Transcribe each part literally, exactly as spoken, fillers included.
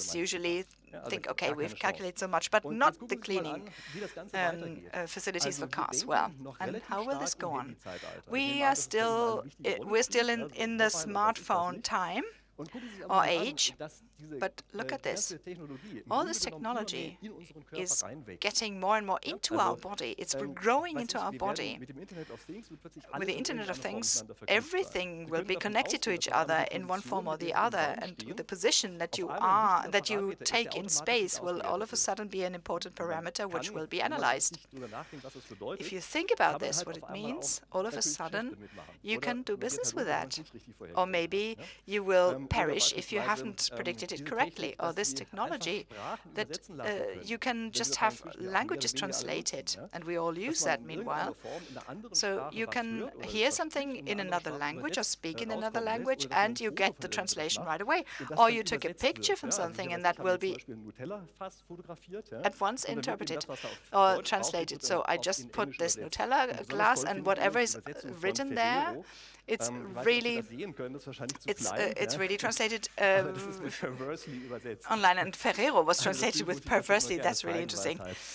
engineers usually Ja, also think, gar okay, keine we've Chance. calculated so much, but Und not jetzt gucken the wir uns mal cleaning an, wie das Ganze um, weitergeht. uh, facilities Also for wir cars. denken Well, noch and relativ how will this stark go im on? Handyzeitalter. Ich We nehme an, are das ist für Sie mal still, eine wichtige i- Rolle we're still spielt, in, ja, so in the Mobile oder was ist das smartphone nicht. time. Und gucken Sie sich or aber mal an, age, dass diese, but look äh, at this. ganze Technologie im All Grunde this genommen immer mehr technology in unseren Körper is reinwächst. getting more and more Ja, into also, our body. It's ähm, growing weiß into ich, our wir body. werden mit dem Internet of Things wird plötzlich With alles the in Internet of irgendeiner Form Things, miteinander verknüpft sein. everything Sie will können be davon connected to ausgehen, each dass alleine other die in one Position, form or mit der the Sie im other, Raum and stehen, the position that auf you einmal ein are, wichtiger that you Parameter ist, der take in automatisch space, mit will all ausgewertet of a wird. sudden be an important Und man parameter which kann, will be wenn man analyzed. richtig drüber nachdenkt, was das bedeutet, If you think about kann man this, halt what auf it einmal auch means, all of a natürlich sudden Geschäfte mitmachen. you Oder can do man geht business halt with runter, wo man that. es nicht richtig Or vorhergesehen hat, maybe ja. you will Ähm, perish if you haven't predicted it correctly. Or this technology that uh, you can just have languages translated, and we all use that meanwhile. So you can hear something in another language or speak in another language, and you get the translation right away. Or you took a picture from something, and that will be at once interpreted or translated. So I just put this Nutella glass, and whatever is written there, it's really it's uh, it's really translated um, online, and Ferrero was translated with perversely. That's really interesting.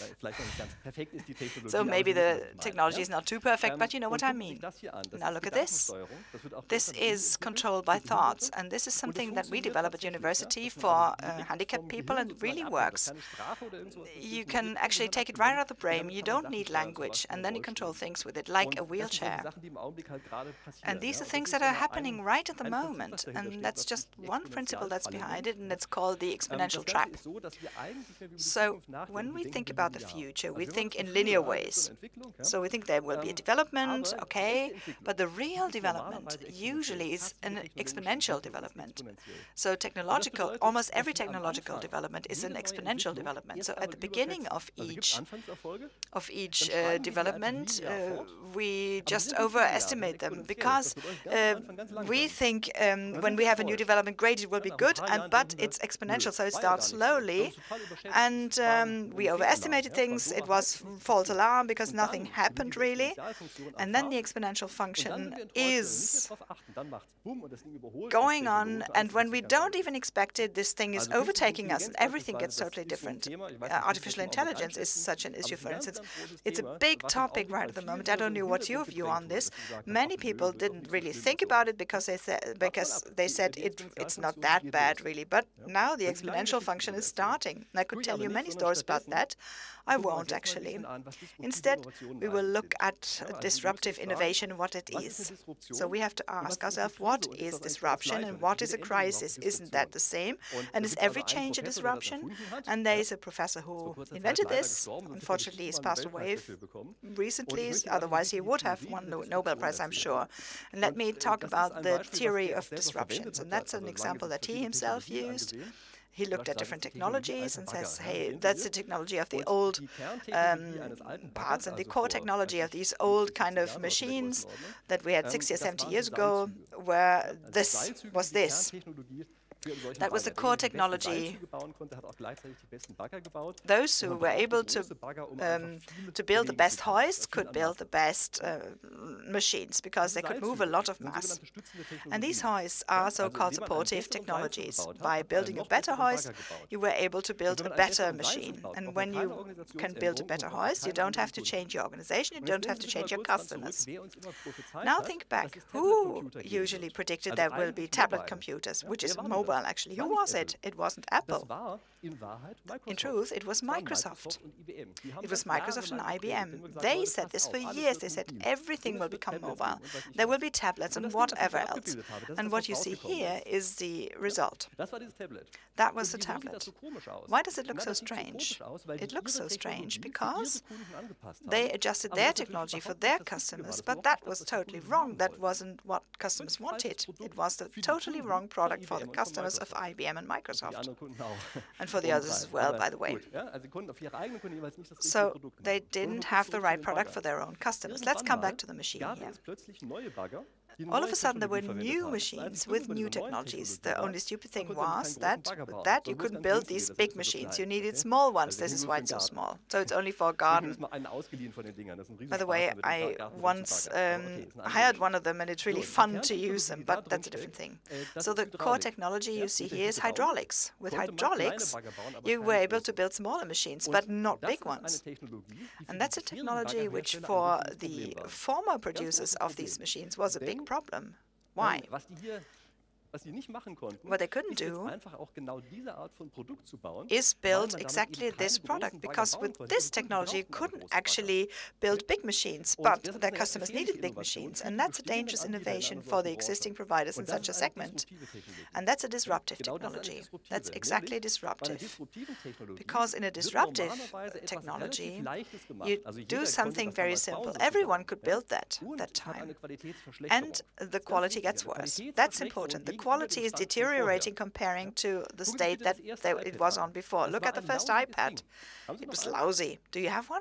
So maybe the technology is not too perfect, but you know what I mean. Now look at this. This is controlled by thoughts, and this is something that we develop at university for uh, handicapped people, and it really works. You can actually take it right out of the brain. You don't need language, and then you control things with it, like a wheelchair. And these are things that are happening right at the moment, and that's just one principle that's behind it, and it's called the exponential trap. So when we think about the future, we think in linear ways. So we think there will be a development, okay, but the real development usually is an exponential development. So technological, almost every technological development is an exponential development. So at the beginning of each of each uh, development, uh, we just overestimate them, because uh, we think um, when we have a new development, great, it will be good, and but it's exponential, so it starts slowly, and um, we overestimated things. It was false alarm because nothing happened really, and then the exponential function is going on, and when we don't even expect it, this thing is overtaking us, and everything gets totally different. Uh, artificial intelligence is such an issue, for instance. It's a big topic right at the moment. I don't know what's your view on this. Many people didn't really think about it because they said because they said it it's not that bad really. But now the exponential function is starting. And I could tell you many stories about that. I won't actually. Instead, we will look at disruptive innovation, what it is. So we have to ask ourselves, what is disruption and what is a crisis? Isn't that the same? And is every change a disruption? And there is a professor who invented this. Unfortunately, he's passed away recently, otherwise he would have won the Nobel Prize, I'm sure. And let me talk about the theory of disruptions. And that's an example that he himself used. He looked at different technologies and says, hey, that's the technology of the old um, parts and the core technology of these old kind of machines that we had sixty or seventy years ago, where this was this. That was the core technology. Those who were able to um, to build the best hoists could build the best uh, machines, because they could move a lot of mass. And these hoists are so-called supportive technologies. By building a better hoist, you were able to build a better machine. And when you can build a better hoist, you don't have to change your organization, you don't have to change your customers. Now think back. Who usually predicted there will be tablet computers, which is mobile? Actually, who was it? It wasn't Apple. In truth, it was Microsoft. It was Microsoft and I B M. They said this for years. They said everything will become mobile. There will be tablets and whatever else. And what you see here is the result. That was the tablet. Why does it look so strange? It looks so strange because they adjusted their technology for their customers, but that was totally wrong. That wasn't what customers wanted. It was the totally wrong product for the customers of I B M and Microsoft. And for the others as well, by the way. So they didn't have the right product for their own customers. Let's come back to the machine here. All of a sudden, there were new machines with new technologies. The only stupid thing was that with that, you couldn't build these big machines. You needed small ones. This is why it's so small. So it's only for a garden. By the way, I once um, hired one of them, and it's really fun to use them, but that's a different thing. So the core technology you see here is hydraulics. With hydraulics, you were able to build smaller machines, but not big ones. And that's a technology which, for the former producers of these machines, was a big problem. Why? What they couldn't do is build exactly this product, because with this technology, you couldn't actually build big machines, but their customers needed big machines. And that's a dangerous innovation for the existing providers in such a segment. And that's a disruptive technology. That's exactly disruptive. Because in a disruptive technology, you do something very simple. Everyone could build that that time. And the quality gets worse. That's important. The quality is deteriorating comparing to the state that they, it was on before. Look at the first iPad. It was lousy. Do you have one?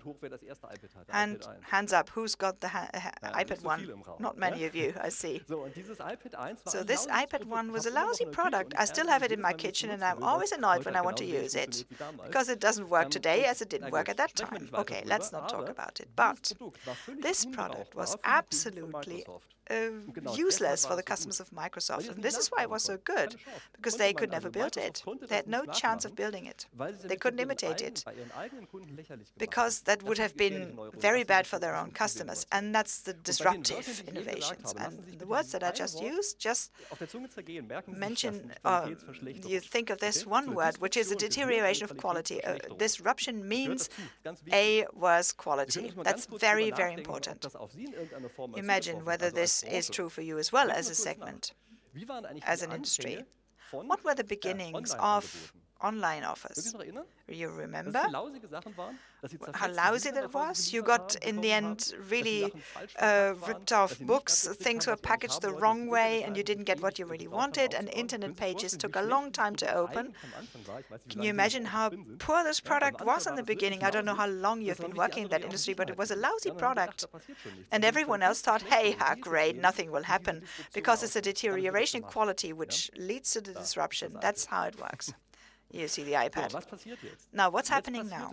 And hands up, who's got the ha ha iPad one? Not many of you, I see. So this iPad one was a lousy product. I still have it in my kitchen, and I'm always annoyed when I want to use it, because it doesn't work today as it didn't work at that time. Okay, let's not talk about it. But this product was absolutely uh, useless for the customers of Microsoft, and this is why it was so good, because they could never build it. They had no chance of building it. They couldn't imitate it, because that would have been very bad for their own customers, and that's the disruptive innovations. And the words that I just used just mention, uh, you think of this one word, which is a deterioration of quality. Uh, disruption means a worse quality. That's very, very important. Imagine whether this is true for you as well as a segment, as an industry. What were the beginnings of online offers? You remember how lousy that was? You got, in the end, really uh, ripped off books. Things were packaged the wrong way, and you didn't get what you really wanted, and internet pages took a long time to open. Can you imagine how poor this product was in the beginning? I don't know how long you've been working in that industry, but it was a lousy product. And everyone else thought, hey, ah, great, nothing will happen, because it's a deterioration in quality which leads to the disruption. That's how it works. You see the iPad. Now, what's happening now?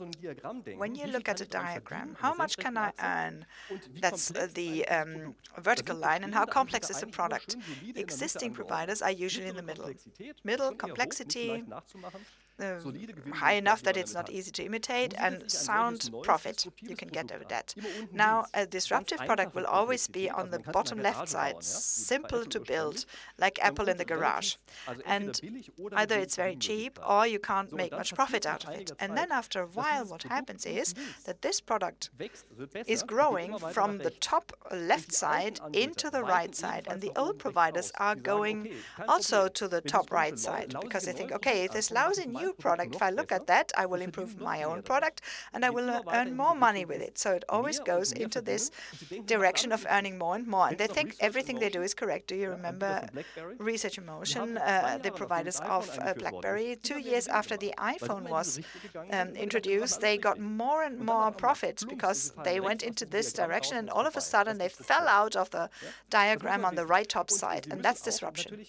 When you look at a diagram, how much can I earn? That's uh, the um, vertical line, and how complex is the product? Existing providers are usually in the middle. Middle complexity, uh, high enough that it's not easy to imitate, and sound profit. You can get over that. Now, a disruptive product will always be on the bottom left side, simple to build, like Apple in the garage. And either it's very cheap, or you can't make much profit out of it. And then after a while, what happens is that this product is growing from the top left side into the right side, and the old providers are going also to the top right side, because they think, okay, this lousy new product, if I look at that, I will improve my own product, and I will uh, earn more money with it. So it always goes into this direction of earning more and more. And they think everything they do is correct. Do you remember Research in Motion, uh, the providers of uh, BlackBerry? Two years after the iPhone was um, introduced, they got more and more profit because they went into this direction, and all of a sudden they fell out of the diagram on the right top side, and that's disruption.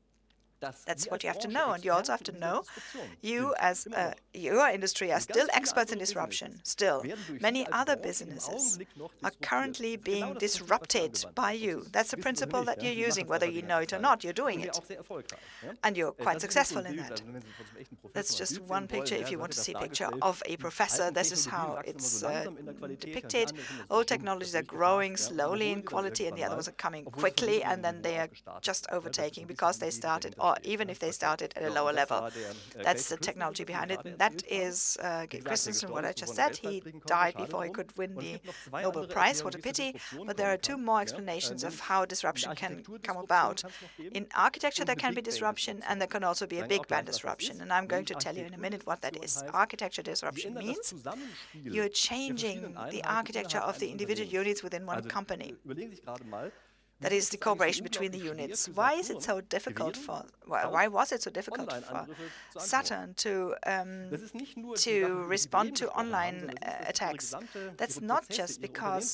That's what you have to know, and you also have to know you as uh, your industry are still experts in disruption. Still, many other businesses are currently being disrupted by you. That's the principle that you're using, whether you know it or not, you're doing it. And you're quite successful in that. That's just one picture. If you want to see a picture of a professor, this is how it's uh, depicted. Old technologies are growing slowly in quality, and the others are coming quickly, and then they are just overtaking because they started, or even if they started at a lower level. That's the technology behind it. That is uh, Christensen, what I just said. He died before he could win the Nobel Prize. What a pity. But there are two more explanations of how disruption can come about. In architecture, there can be disruption, and there can also be a big bang disruption. And I'm going to tell you in a minute what that is. Architecture disruption means you're changing the architecture of the individual units within one company. That is the cooperation between the units. Why is it so difficult for, why was it so difficult for Saturn to um, to respond to online uh, attacks? That's not just because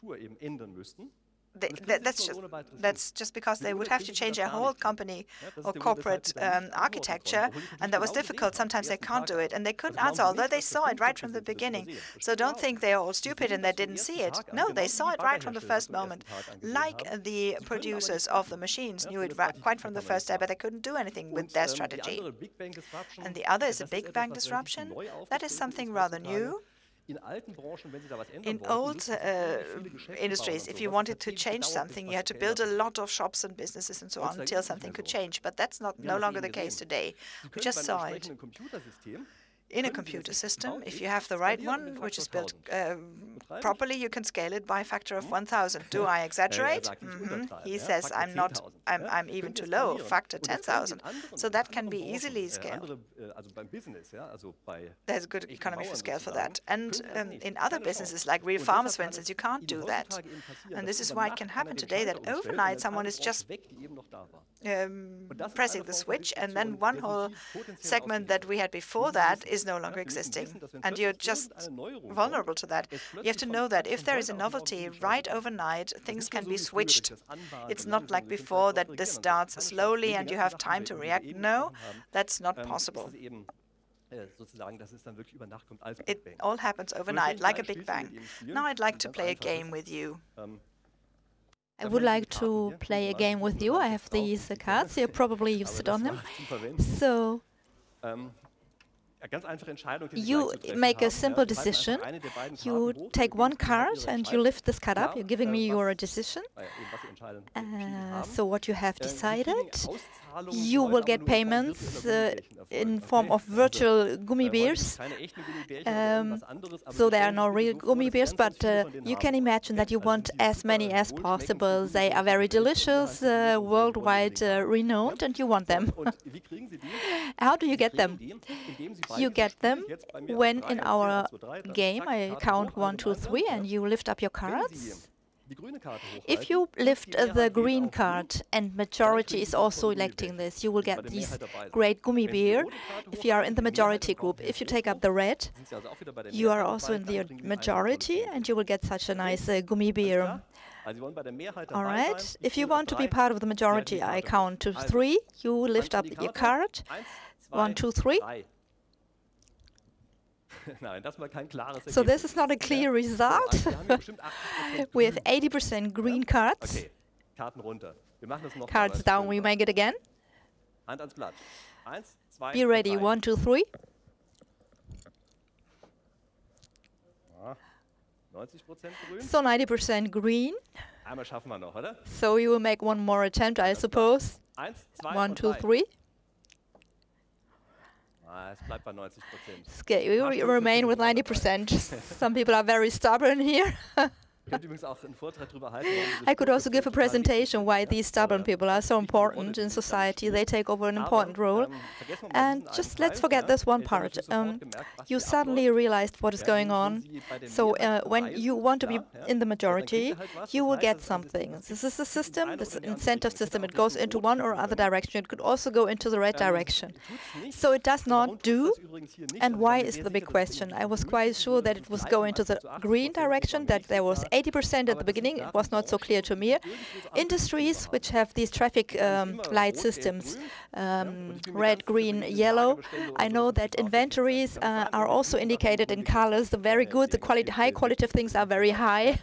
They, that, that's, just, that's just because they would have to change their whole company or corporate um, architecture, and that was difficult. Sometimes they can't do it, and they couldn't answer, although they saw it right from the beginning. So don't think they are all stupid and they didn't see it. No, they saw it right from the first moment. Like the producers of the machines knew it right, quite from the first day, but they couldn't do anything with their strategy. And the other is a big bang disruption. That is something rather new. In old uh, industries, if you wanted to change something, you had to build a lot of shops and businesses and so on until something could change. But that's not no longer the case today. We just saw it. in a computer system, if you have the right one, which is built uh, properly, you can scale it by a factor of one thousand. Do I exaggerate? Mm-hmm. He says I'm not, I'm, I'm even too low, factor ten thousand. So that can be easily scaled. There's good economy for scale for that. And um, in other businesses, like real farmers, for instance, you can't do that. And this is why it can happen today that overnight someone is just um, pressing the switch, and then one whole segment that we had before that is no longer existing. And you're just vulnerable to that. You have to know that if there is a novelty right overnight, things can be switched. It's not like before that this starts slowly and you have time to react. No, that's not possible. It all happens overnight, like a Big Bang. Now I'd like to play a game with you. I would like to play a game with you. I have these uh, cards. You probably used it on them. So you make a simple decision. You take one card and you lift this card up. You're giving me your decision. Uh, so what you have decided, you will get payments uh, in form of virtual gummy bears. Um, so there are no real gummy bears, but uh, you can imagine that you want as many as possible. They are very delicious, uh, worldwide uh, renowned, and you want them. How do you get them? You get them when in our game I count one, two, three, and you lift up your cards. If you lift uh, the green card and majority is also electing this, you will get this great gummy bear if you are in the majority group. If you take up the red, you are also in the majority and you will get such a nice uh, gummy bear. All right. If you want to be part of the majority, I count to three. You lift up your card. One, two, three. So this is not a clear result. We have eighty percent green cards. Cards down, we make it again. Be ready, one, two, three. So ninety percent green. So you will make one more attempt, I suppose. One, two, three. Okay, we remain with ninety percent. Some people are very stubborn here. I could also give a presentation why these stubborn people are so important in society. They take over an important role. And just let's forget this one part. Um, you suddenly realized what is going on. So uh, when you want to be in the majority, you will get something. This is a system, this incentive system. It goes into one or other direction. It could also go into the red direction. So it does not do. And why is the big question? I was quite sure that it was going into the green direction, that there was eighty percent at the beginning. It was not so clear to me. Industries which have these traffic um, light systems, um, red, green, yellow, I know that inventories uh, are also indicated in colors. The very good, the quality, high qualitative things are very high.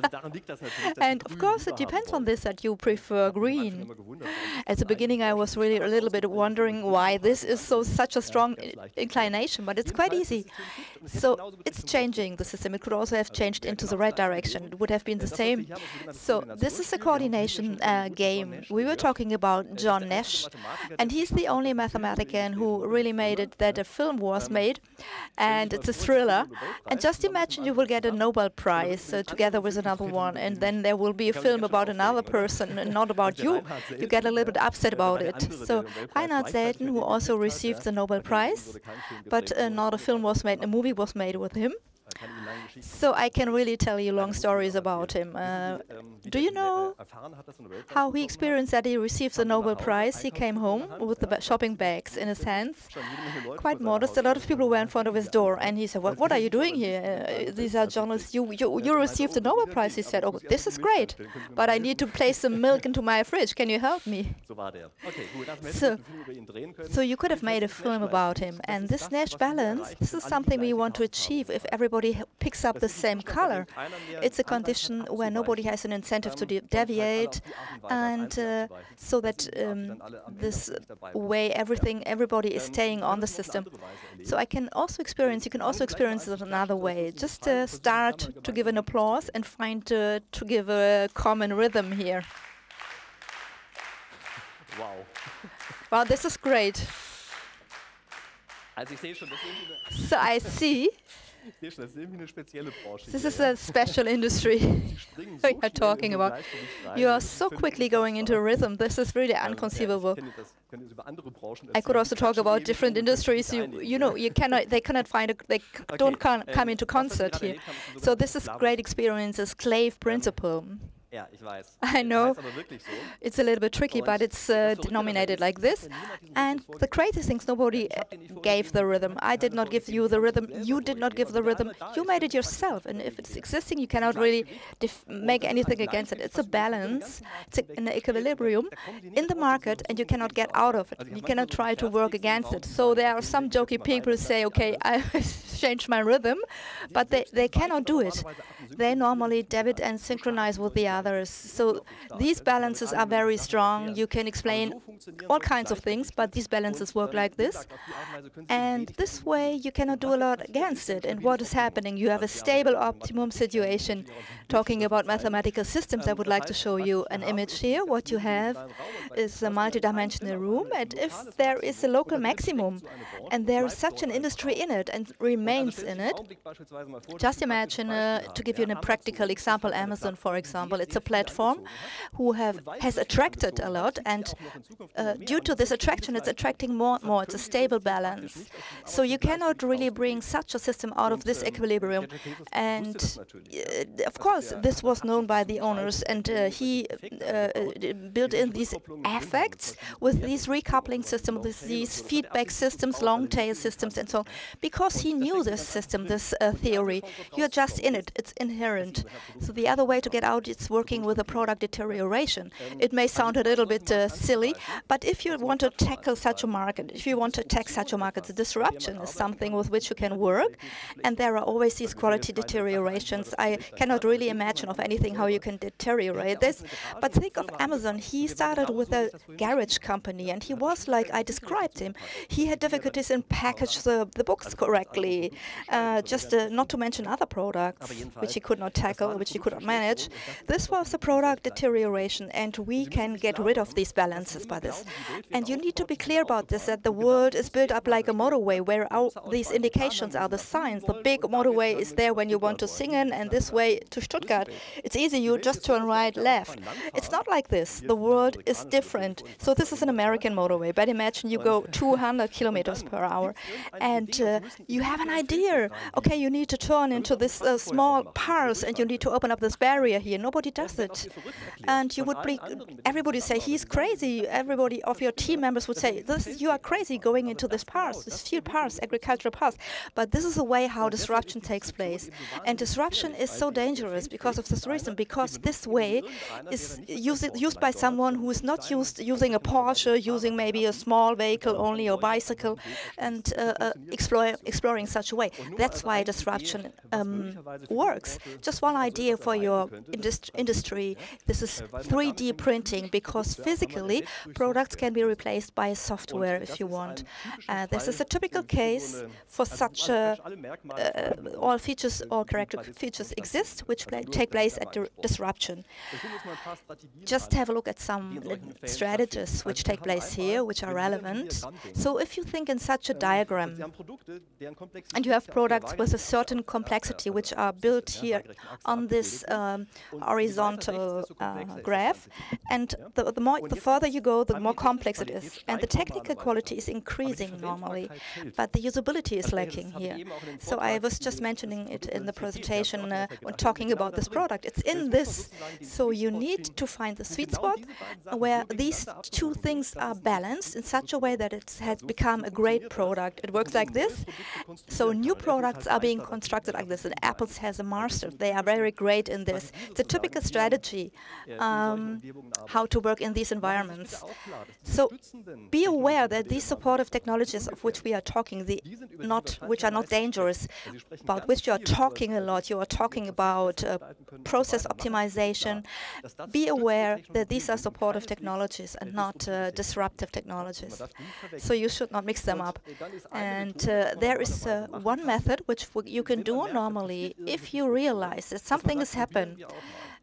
And of course it depends on this that you prefer green. At the beginning I was really a little bit wondering why this is so such a strong inclination, but it's quite easy. So it's changing the system. It could also have changed into the red direction. It would have been the same. So this is a coordination uh, game. We were talking about John Nash, and he's the only mathematician who really made it that a film was made, and it's a thriller. And just imagine you will get a Nobel Prize uh, together with another one, and then there will be a film about another person and not about you. You get a little bit upset about it. So Reinhard Selten, who also received the Nobel Prize, but uh, not a film was made, a movie was made with him. So I can really tell you long stories about him. Uh, do you know how he experienced that he received the Nobel Prize? He came home with the shopping bags in his hands, quite modest. A lot of people were in front of his door, and he said, "What, what are you doing here? Uh, these are journalists. You, you, you received the Nobel Prize." He said, "Oh, this is great, but I need to place some milk into my fridge. Can you help me?" So, so you could have made a film about him. And this Nash balance, this is something we want to achieve if everybody picks up the same color. It's a condition where nobody has an incentive to de deviate, and uh, so that um, this way everything, everybody is staying on the system. So I can also experience, you can also experience it another way. Just uh, start to give an applause and find uh, to give a common rhythm here. Wow. Wow, this is great. So I see this is a special industry we are talking about. You are so quickly going into rhythm. This is really unconceivable. I could also talk about different industries. You, you know, you cannot. They cannot find. A, they don't come, come into concert here. So this is great experience. A slave principle. I know it's a little bit tricky, but it's uh, denominated like this. And the crazy thing is nobody uh, gave the rhythm. I did not give you the rhythm. You did not give the rhythm. You made it yourself. And if it's existing, you cannot really def make anything against it. It's a balance. It's a, an equilibrium in the market, and you cannot get out of it. You cannot try to work against it. So there are some jokey people who say, okay, I changed my rhythm, but they, they cannot do it. They normally debit and synchronize with the others. So these balances are very strong. You can explain all kinds of things, but these balances work like this. And this way, you cannot do a lot against it. And what is happening? You have a stable optimum situation. Talking about mathematical systems, I would like to show you an image here. What you have is a multidimensional room, and if there is a local maximum, and there is such an industry in it and remains in it, just imagine, uh, to give you a practical example, Amazon, for example. It's a platform who have has attracted a lot, and uh, due to this attraction, it's attracting more and more. It's a stable balance. So you cannot really bring such a system out of this equilibrium. And uh, of course, this was known by the owners, and uh, he uh, built in these effects with these recoupling systems, with these feedback systems, long tail systems, and so on. Because he knew this system, this uh, theory, you're just in it. It's inherent. So the other way to get out is working with a product deterioration. It may sound a little bit uh, silly, but if you want to tackle such a market, if you want to attack such a market, the disruption is something with which you can work, and there are always these quality deteriorations. I cannot really imagine of anything how you can deteriorate this, but think of Amazon. He started with a garage company, and he was like I described him. He had difficulties in package the, the books correctly, uh, just uh, not to mention other products which he could not tackle, which he could not manage. This was a product deterioration, and we can get rid of these balances by this. And you need to be clear about this, that the world is built up like a motorway, where all these indications are the signs. The big motorway is there when you want to Singen, and this way to Stuttgart. It's easy, you just turn right, left. It's not like this. The world is different. So this is an American motorway, but imagine you go two hundred kilometers per hour, and uh, you have an idea. Okay, you need to turn into this uh, small pass, and you need to open up this barrier here. Nobody does it. And you would be, everybody say, he's crazy. Everybody of your team members would say, this, you are crazy going into this pass, this field pass, agricultural pass. But this is the way how disruption takes place. And disruption is so dangerous because of this reason, because this way is used, used by someone who is not used using a Porsche, using maybe a small vehicle only or bicycle, and uh, uh, explore, exploring such a way. That's why disruption um, works. Just one idea for your indust industry. This is three D printing, because physically products can be replaced by software if you want. Uh, this is a typical case for such a, uh, all features, all characteristic features exist, which pla take place at the disruption. Just have a look at some strategies which take place here, which are relevant. So if you think in such a diagram, and you have products with a certain complexity which are built here on this um, horizontal uh, graph, and the, the more the further you go, the more complex it is, and the technical quality is increasing normally, but the usability is lacking here. So I was just mentioning it in the presentation uh, when talking about this product. It's in this, so you need to find the sweet spot where these two things are balanced in such a way that it has become a great product. It works like this. So new products are being constructed like this, and Apple has a master. They are very great in this. It's a typical strategy um, how to work in these environments. So be aware that these supportive technologies of which we are talking, the not which are not dangerous, about which you are talking a lot, you are talking about uh, process optimization. Be aware that these are supportive technologies and not uh, disruptive technologies. So you should not mix them up. And uh, there is uh, one method which you can do normally if you realize that something has happened.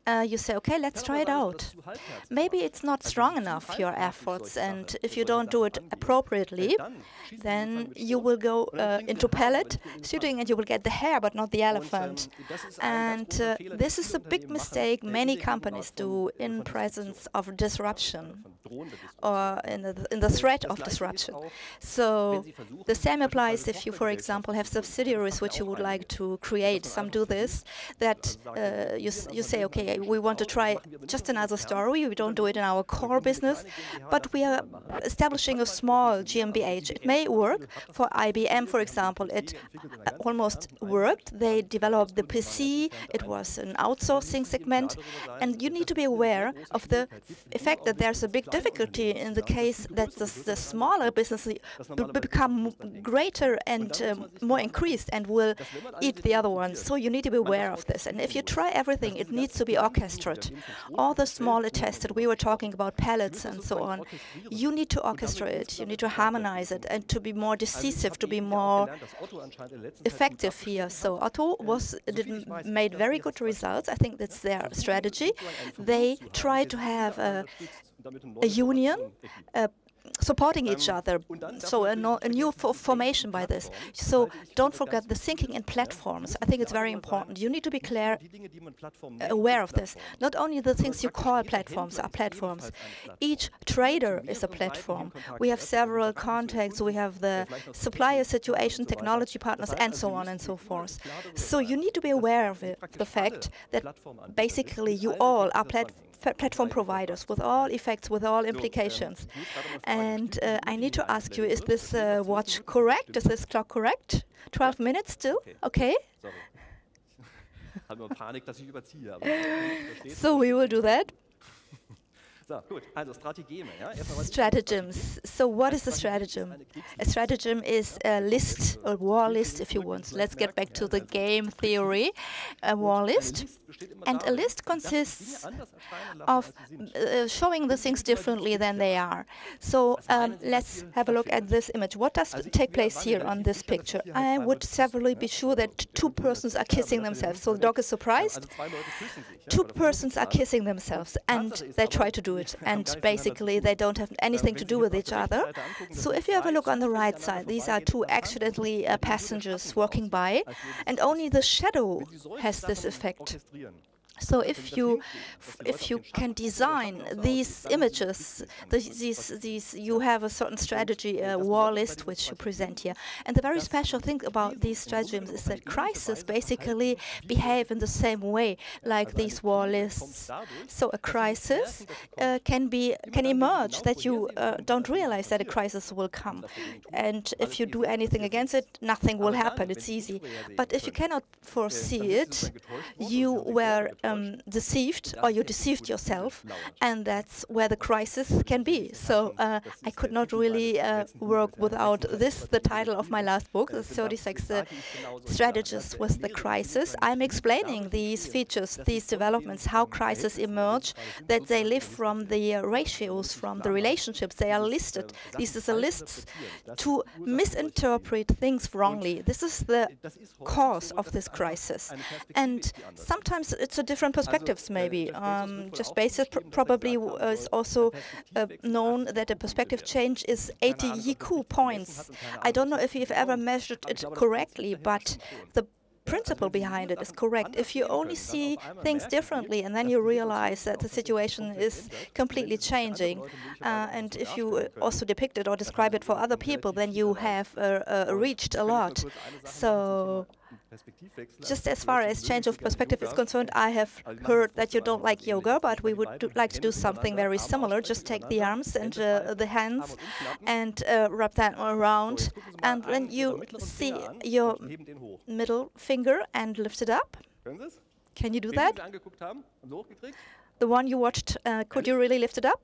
uh, you say, okay, let's try it out. Maybe it's not strong enough, your efforts, and if you don't do it appropriately, then you will go uh, into pellet shooting and you will get the hare but not the elephant. And uh, this is a big mistake many companies do in presence of disruption or in the, in the threat of disruption. So the same applies if you, for example, have subsidiaries which you would like to create. Some do this, that uh, you, you say, okay, we want to try just another story. We don't do it in our core business, but we are establishing a small G m B H. It may work. For I B M, for example, it uh, almost worked. They developed the P C. It was an outsourcing segment. And you need to be aware of the effect that there's a big difficulty in the case that the, the smaller businesses become greater and um, more increased and will eat the other ones. So you need to be aware of this. And if you try everything, it needs to be orchestrated. All the smaller tests that we were talking about, pellets and so on, you need to orchestrate it. You need to harmonize it and to be more decisive, to be more effective here. So Otto was did, made very good results. I think that's their strategy. They try to have a, a union, a supporting each other, so a, no, a new fo formation by this. So don't forget the thinking in platforms. I think it's very important. You need to be clear, aware of this. Not only the things you call platforms are platforms. Each trader is a platform. We have several contacts. We have the supplier situation, technology partners, and so on and so forth. So you need to be aware of it, the fact that basically you all are platforms. Platform providers with all effects, with all implications. And uh, I need to ask you, is this uh, watch correct? Is this clock correct? twelve minutes still? Okay. So we will do that. Stratagems. So what is a stratagem? A stratagem is a list, a war list if you want. Let's get back to the game theory. A war list. And a list consists of uh, showing the things differently than they are. So um, let's have a look at this image. What does take place here on this picture? I would severally be sure that two persons are kissing themselves. So the dog is surprised. Two persons are kissing themselves and they try to do it. And basically they don't have anything to do with each other. So if you have a look on the right side, these are two accidentally uh, passengers walking by, and only the shadow has this effect. So if you if you can design these images, these these you have a certain strategy, a war list which you present here. And the very special thing about these stratagems is that crises basically behave in the same way like these war lists. So a crisis uh, can be can emerge that you uh, don't realize that a crisis will come, and if you do anything against it, nothing will happen. It's easy. But if you cannot foresee it, you were Um, deceived, or you deceived yourself, and that's where the crisis can be. So uh, I could not really uh, work without this, the title of my last book, the thirty-six uh, Strategies with the Crisis. I'm explaining these features, these developments, how crises emerge, that they live from the uh, ratios, from the relationships. They are listed. This is a list to misinterpret things wrongly. This is the cause of this crisis. And sometimes it's a different perspective. Maybe um, just basis pr probably uh, is also uh, known that a perspective change is eighty I Q points. I don't know if you've ever measured it correctly, but the principle behind it is correct. If you only see things differently and then you realize that the situation is completely changing, uh, and if you also depict it or describe it for other people, then you have uh, uh, reached a lot. So just as far as change of perspective is concerned, I have heard that you don't like yoga, but we would do, like to do something very similar. Just take the arms and uh, the hands and uh, wrap that around, and then you see your middle finger and lift it up. Can you do that? The one you watched, uh, could you really lift it up?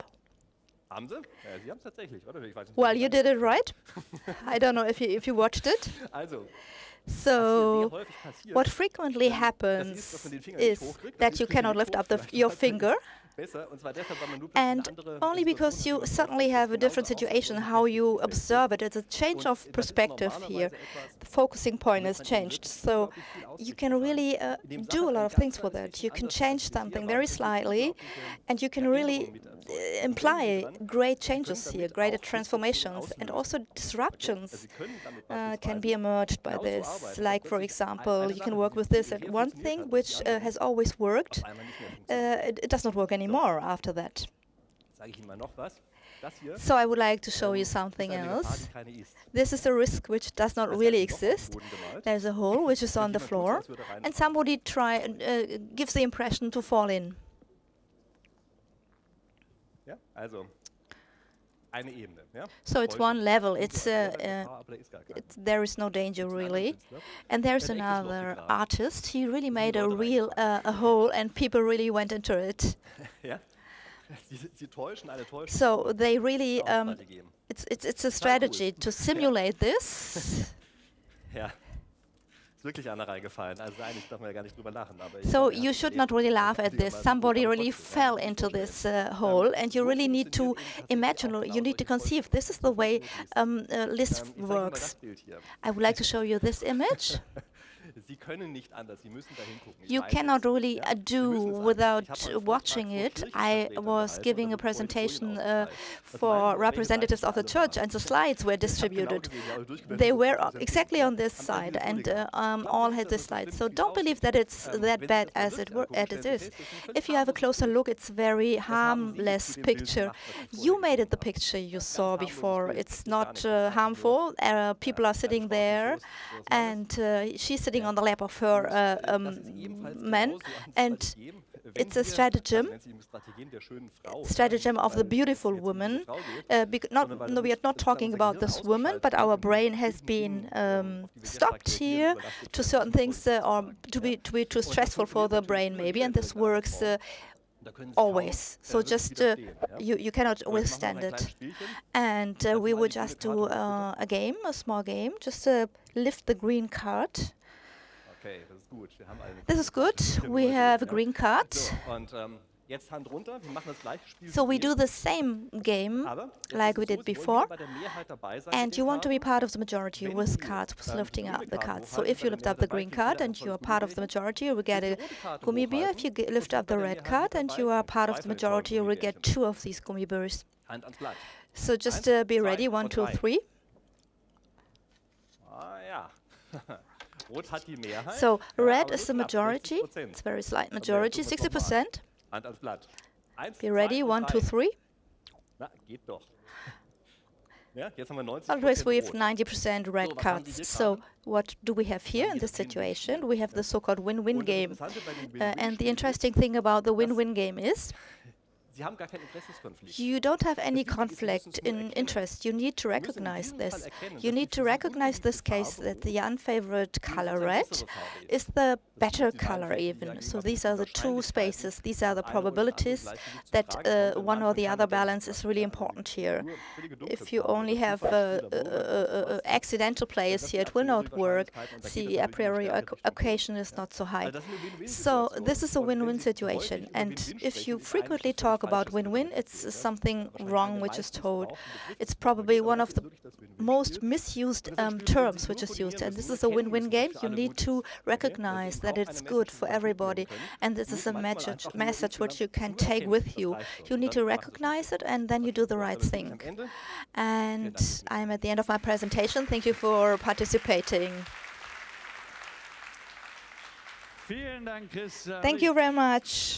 Well, you did it right. I don't know if you, if you watched it. So what frequently happens is that you cannot lift up the, your finger, and only because you suddenly have a different situation, how you observe it. It's a change of perspective here. The focusing point has changed. So you can really uh, do a lot of things with it. You can change something very slightly, and you can really uh, imply great changes here, greater transformations, and also disruptions uh, can be emerged by this. Like, for example, you can work with this, and one thing which uh, has always worked, uh, it, it does not work anymore. More after that. So I would like to show you something else. This is a risk which does not really exist. There's a hole which is on the floor, and somebody try uh, gives the impression to fall in. So it's one level. It's, uh, uh, it's there is no danger really. And there's another artist. He really made a real uh, a hole, and people really went into it. So they really um, it's it's it's a strategy to simulate this. So you should not really laugh at this. Somebody really fell into this uh, hole, and you really need to imagine, you need to conceive. This is the way um, uh, Lisp works. I would like to show you this image. You cannot really uh, do without watching it. I was giving a presentation uh, for representatives of the church, and the slides were distributed. They were exactly on this side, and uh, um, all had this slide. So don't believe that it's that bad as it, as it is. If you have a closer look, it's a very harmless picture. You made it the picture you saw before. It's not uh, harmful. Uh, people are sitting there, and uh, she's sitting on the lap of her uh, um, man, and it's a stratagem, stratagem of the beautiful woman. Uh, not, no, we are not talking about this woman, but our brain has been um, stopped here to certain things, uh, or to be to be too stressful for the brain, maybe, and this works. Uh, Always. So just uh, you you cannot withstand it. And uh, we would just do uh, a game, a small game. Just uh, lift the green card. This is good. We have a green card. So we do the same game like we did before, and you want to be part of the majority with cards, with lifting up the cards. So if you lift up the green card and you are part of the majority, you will get a Gummibär. If you lift up the red card and you are part of the majority, you will get two of these Gummibärs. So just uh, be ready. One, two, three. So red is the majority. It's a very slight majority, sixty percent. Be ready, one, two, three. Otherwise, we have ninety percent red cards. So what do we have here in this situation? We have the so-called win-win game. Uh, and the interesting thing about the win-win game is you don't have any conflict in interest. You need to recognize this. You need to recognize this case that the unfavored color red is the better color even. So these are the two spaces. These are the probabilities that uh, one or the other balance is really important here. If you only have uh, uh, uh, uh, accidental players here, it will not work. The a priori occasion is not so high. So this is a win-win situation. And if you frequently talk about win-win, it's something wrong which is told. It's probably one of the most misused um, terms which is used, and this is a win-win game. You need to recognize that it's good for everybody, and this is a message, message which you can take with you. You need to recognize it, and then you do the right thing. And I'm at the end of my presentation. Thank you for participating. Thank you very much.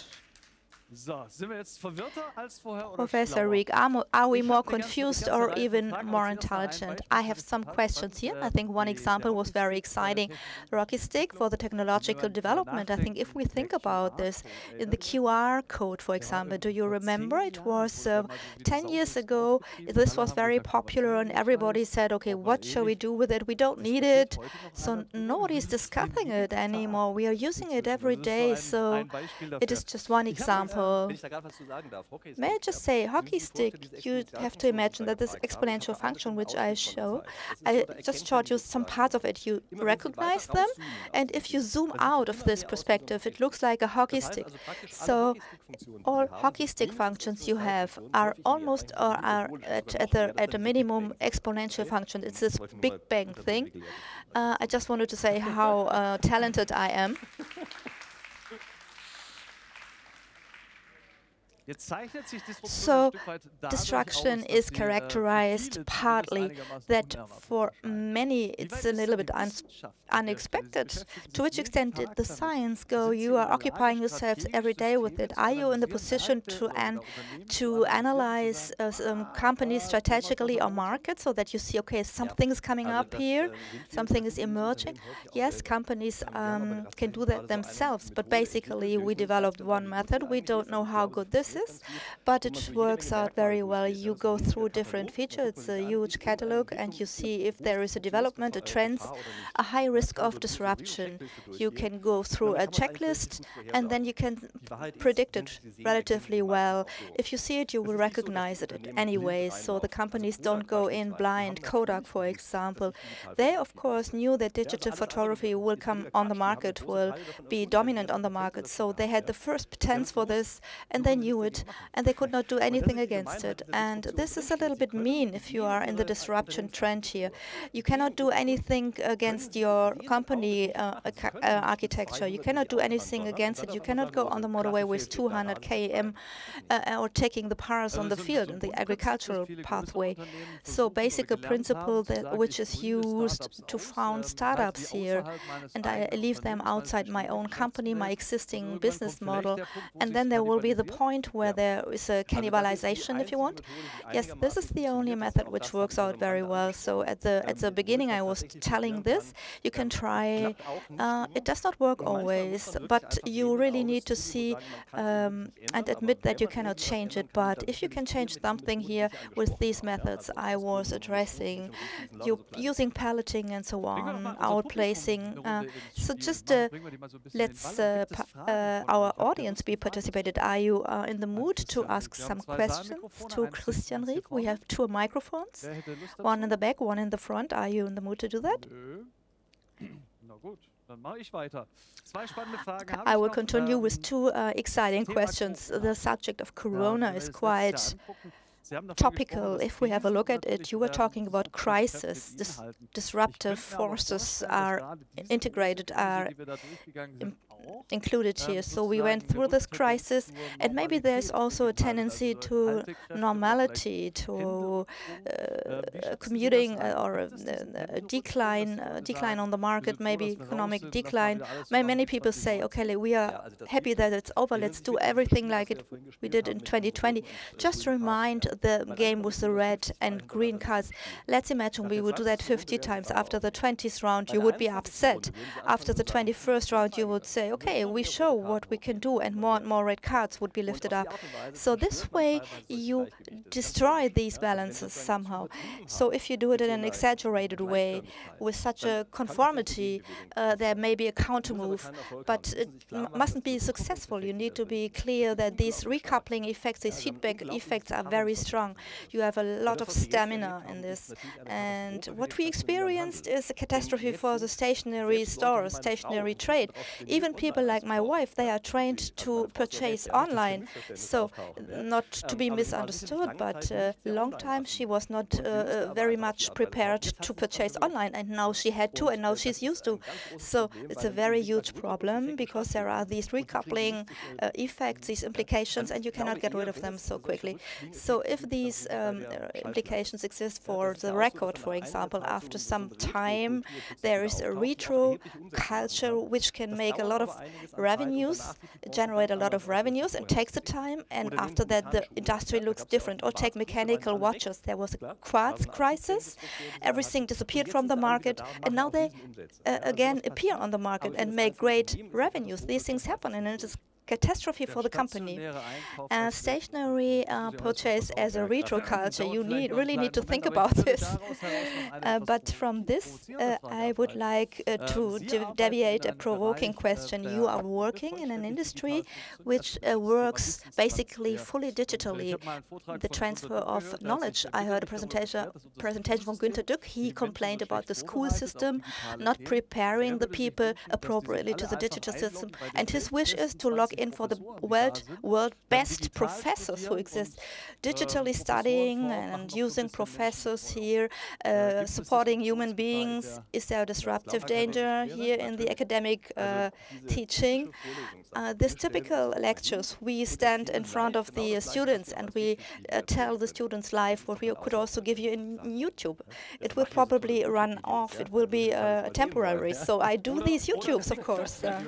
Professor Rieck, are, are we more confused or even more intelligent? I have some questions here. I think one example was very exciting. Rocky stick for the technological development. I think if we think about this, in the Q R code, for example, do you remember? It was uh, ten years ago. This was very popular, and everybody said, okay, what shall we do with it? We don't need it. So nobody's discussing it anymore. We are using it every day. So it is just one example example. May I just say, hockey stick, you have to imagine that this exponential function which I show, I just showed you some parts of it. You recognize them, and if you zoom out of this perspective, it looks like a hockey stick. So all hockey stick functions you have are almost or are at, at, the, at a minimum exponential function. It's this Big Bang thing. Uh, I just wanted to say how uh, talented I am. So destruction is characterized partly that for many it's a little bit un unexpected. To which extent did the science go? You are occupying yourselves every day with it. Are you in the position to an to analyze uh, um, companies strategically or markets so that you see, okay, something is coming up here, something is emerging? Yes, companies um, can do that themselves, but basically we developed one method. We don't know how good this is, but it works out very well. You go through different features. It's a huge catalog, and you see if there is a development, a trend, a high risk of disruption. You can go through a checklist, and then you can predict it relatively well. If you see it, you will recognize it anyway. So the companies don't go in blind. Kodak, for example, they of course knew that digital photography will come on the market, will be dominant on the market. So they had the first patents for this, and they knew it, and they could not do anything against it. And this is a little bit mean if you are in the disruption trend here. You cannot do anything against your company uh, uh, architecture. You cannot do anything against it. You cannot go on the motorway with two hundred kilometers uh, or taking the paths on the field in the agricultural pathway. So basic a principle that which is used to found startups here, and I leave them outside my own company, my existing business model, and then there will be the point where there is a cannibalization, if you want. Yes, this is the only method which works out very well. So at the at the beginning I was telling this, you can try, uh, it does not work always, but you really need to see um, and admit that you cannot change it. But if you can change something here with these methods I was addressing, you using palleting and so on, outplacing. Uh, so just uh, let's uh, uh, our audience be participated. Are you uh, in the mood to ask some questions to Christian Rieck? We have two microphones, one in the back, one in the front. Are you in the mood to do that? I will continue with two uh, exciting questions. The subject of Corona is quite topical. If we have a look at it, you were talking about crisis. Dis disruptive forces are integrated, are included here. So we went through this crisis, and maybe there's also a tendency to normality, to uh, commuting uh, or a, a decline, a decline on the market, maybe economic decline. Many people say, okay, we are happy that it's over. Let's do everything like it we did in twenty twenty. Just remind the game with the red and green cards. Let's imagine we would do that fifty times. After the twentieth round, you would be upset. After the twenty-first round, you would say, okay, we show what we can do, and more and more red cards would be lifted up. So this way, you destroy these balances somehow. So if you do it in an exaggerated way, with such a conformity, uh, there may be a counter move, but it m mustn't be successful. You need to be clear that these recoupling effects, these feedback effects are very strong. You have a lot of stamina in this. And what we experienced is a catastrophe for the stationary stores, stationary trade. Even people like my wife, they are trained to purchase online. So not to be misunderstood, but a uh, long time she was not uh, uh, very much prepared to purchase online, and now she had to, and now she's used to. So it's a very huge problem, because there are these recoupling uh, effects, these implications, and you cannot get rid of them so quickly. So if these um, implications exist for the record, for example, after some time there is a retro culture which can make a lot of revenues, generate a lot of revenues, and takes the time, and after that the industry looks different. Or take mechanical watches. There was a quartz crisis, everything disappeared from the market, and now they uh, again appear on the market and make great revenues. These things happen, and it is catastrophe for the company. Uh, stationary uh, purchase as a retro culture, you need, really need to think about this. Uh, but from this, uh, I would like uh, to de deviate a provoking question. You are working in an industry which uh, works basically fully digitally. The transfer of knowledge. I heard a presentation, presentation from Günter Dück. He complained about the school system not preparing the people appropriately to the digital system. And his wish is to log in for the world, world best professors who exist. Digitally studying and using professors here, uh, supporting human beings. Is there a disruptive danger here in the academic uh, teaching? Uh, these typical lectures, we stand in front of the students and we uh, tell the students live what we could also give you in YouTube. It will probably run off. It will be uh, temporary. So I do these YouTubes, of course. Uh.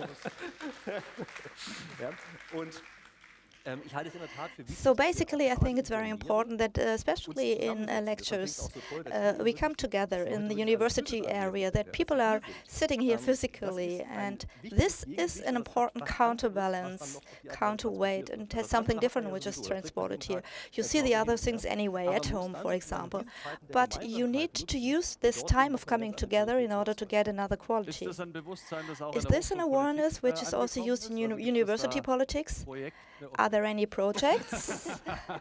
So basically, I think it's very important that, uh, especially in uh, lectures, uh, we come together in the university area, that people are sitting here physically, and this is an important counterbalance, counterweight, and has something different which is transported here. You see the other things anyway, at home, for example, but you need to use this time of coming together in order to get another quality. Is this an awareness which is also used in uni university politics? Are there any projects?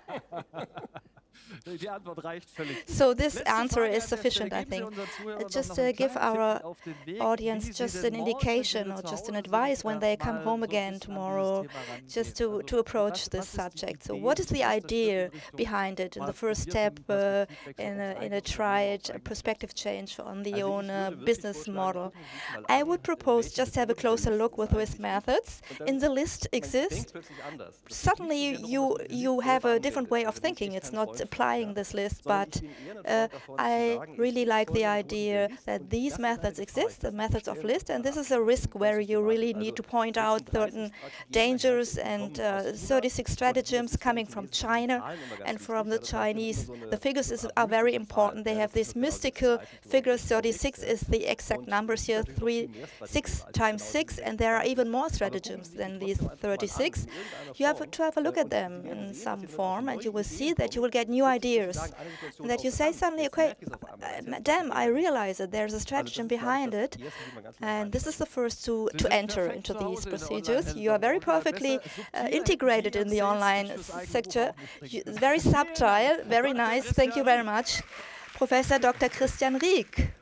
So this answer is sufficient, I think. Uh, just uh, give our audience just an indication or just an advice when they come home again tomorrow, just to, to approach this subject. So what is the idea behind it in the first step uh, in, a, in a tried a perspective change on the own uh, business model? I would propose just have a closer look with which methods in the list exist. Suddenly you, you have a different way of thinking. It's not applying this list, but uh, I really like the idea that these methods exist, the methods of list, and this is a risk where you really need to point out certain dangers and uh, thirty-six stratagems coming from China and from the Chinese. The figures is, are very important. They have these mystical figures. thirty-six is the exact numbers here, three, six times six, and there are even more stratagems than these thirty-six. You have to have a look at them in some form, and you will see that you will get new ideas. And that you say suddenly, okay, uh, damn, I realize that there's a stratagem behind it, and this is the first to, to enter into these procedures. You are very perfectly uh, integrated in the online sector. You, very subtle, very nice. Thank you very much. Professor Doctor Christian Rieck.